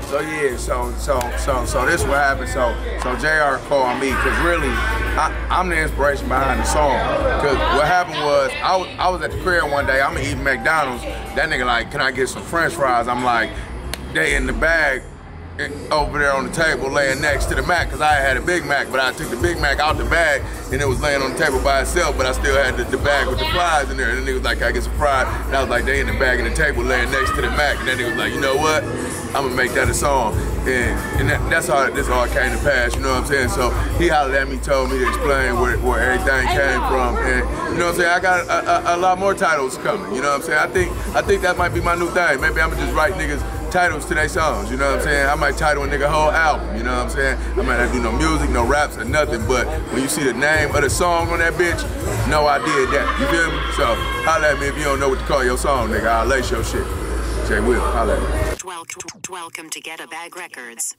So yeah, so this is what happened. So JR called me because really, I'm the inspiration behind the song. Cause what happened was I was at the crib one day. I'm eating McDonald's. That nigga like, can I get some French fries? I'm like, they in the bag over there on the table laying next to the Mac, because I had a Big Mac, but I took the Big Mac out the bag and it was laying on the table by itself, but I still had the bag with the fries in there. And then he was like, can I get some fries? And I was like, they in the bag and the table laying next to the Mac. And then he was like, you know what? I'm gonna make that a song. And that's how this all came to pass, you know what I'm saying? So he hollered at me, told me to explain where everything came from. And you know what I'm saying? I got a lot more titles coming, you know what I'm saying? I think that might be my new thing. Maybe I'm gonna just write niggas titles to their songs, you know what I'm saying? I might title a nigga whole album, you know what I'm saying? I might not do no music, no raps, or nothing, but when you see the name of the song on that bitch, know I did that, you feel me? So, holla at me if you don't know what to call your song, nigga. I'll lace your shit. Jay Will, holla at me. Welcome to Get a Bag Records.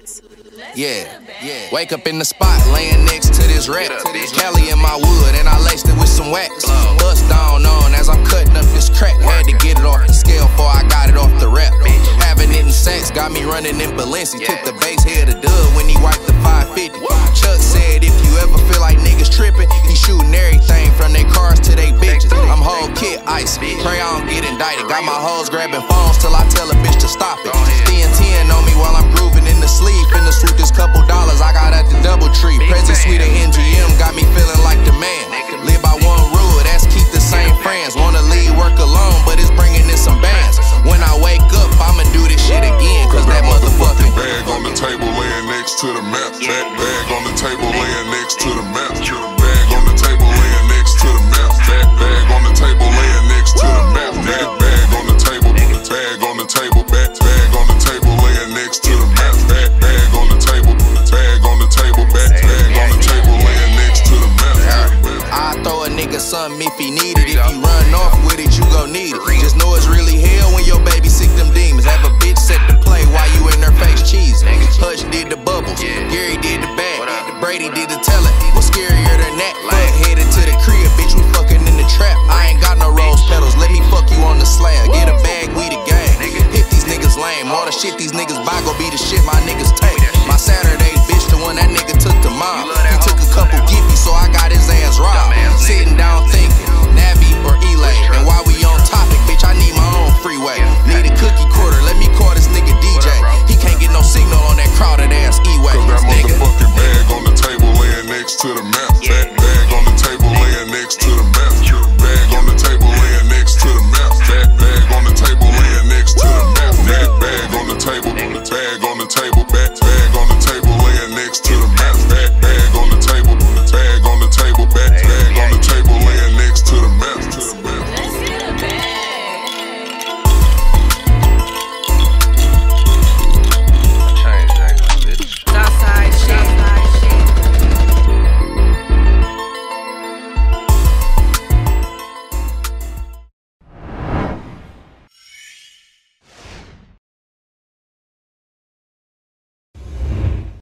Yeah. Wake up in the spot, laying next to this rack. Cali in my wood, and I laced it with some wax. Bust down on as I'm cutting up this crack. Had to get it off the scale before I got it off the rap. Having it in sacks got me running in Balenci. Took the base head of Dub when he wiped the 550. Chuck said if you ever feel like niggas tripping, he shooting everything from their cars to they bitches. I'm whole kit ice, pray I don't get indicted. Got my hoes grabbing phones till I tell a bitch to stop it. Staying 10 on me while I'm grooving in the sleep. Finna swoop this couple dollars I got at the DoubleTree. Present suite of MGM got me feeling like the man. Live by one rule, that's keep the same friends. Wanna leave work alone, but it's bringing in some bands. When I wake up, I'ma do this shit again, cause that motherfucking bag on the table laying next to the map. That bag on the table laying next to the map. Bag on the table laying next to the map. That bag on the table laying next to the map. That bag on the table, bag on the table, bag on the table laying next to the map. That bag on the table, bag on the table, bag on the table laying next to the map. I throw a nigga something if he need it. If you run off with it, you gon' need it. Just know it's really hell when your baby sick them demons. Have a bitch set to play while you in her face cheesing. Hutch did the bubbles, Gary did the bag, Brady did the telling. What's scarier